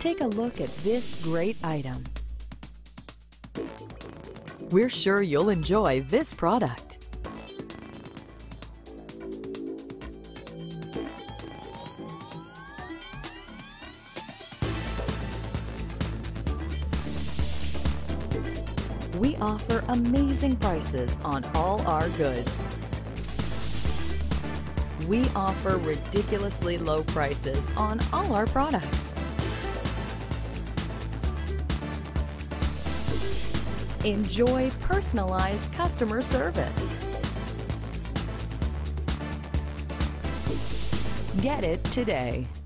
Take a look at this great item. We're sure you'll enjoy this product. We offer amazing prices on all our goods. We offer ridiculously low prices on all our products. Enjoy personalized customer service. Get it today.